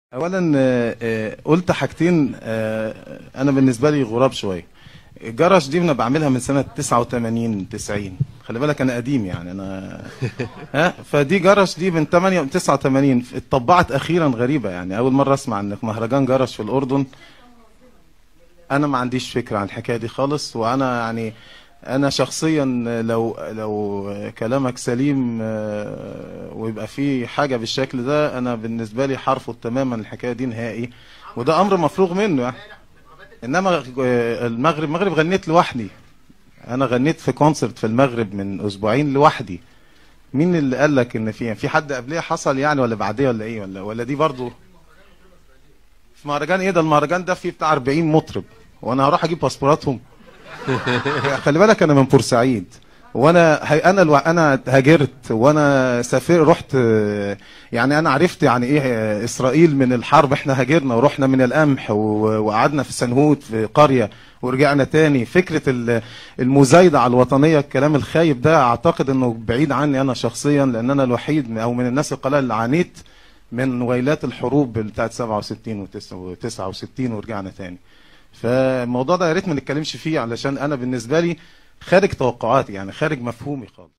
اولا قلت حاجتين انا بالنسبه لي غراب شويه. الجرش دي انا بعملها من سنه 89 90. خلي بالك انا قديم يعني انا فدي جرش دي من 8 89 اتطبعت اخيرا. غريبه يعني اول مره اسمع ان مهرجان جرش في الاردن. انا ما عنديش فكره عن الحكايه دي خالص. وانا يعني انا شخصيا لو كلامك سليم ويبقى في حاجه بالشكل ده، انا بالنسبه لي هرفض تماما الحكايه دي نهائي، وده امر مفروغ منه يعني. انما المغرب غنيت لوحدي. انا غنيت في كونسرت في المغرب من اسبوعين لوحدي. مين اللي قال لك ان في حد قبليه حصل يعني، ولا بعديه، ولا ايه، ولا دي برضو في مهرجان ايه؟ ده المهرجان ده فيه بتاع 40 مطرب، وانا هروح اجيب باسبوراتهم؟ خلي بالك انا من بورسعيد، انا هاجرت وانا سافر رحت. يعني انا عرفت يعني ايه اسرائيل من الحرب. احنا هاجرنا ورحنا من القمح وقعدنا في سنهوت في قرية ورجعنا تاني. فكرة المزايدة على الوطنية، الكلام الخايب ده اعتقد انه بعيد عني انا شخصيا، لان انا الوحيد او من الناس القليله اللي عانيت من ويلات الحروب بتاعت 67 و69 ورجعنا تاني. فالموضوع ده يا ريت ما نتكلمش فيه، علشان انا بالنسبه لي خارج توقعاتي، يعني خارج مفهومي خالص.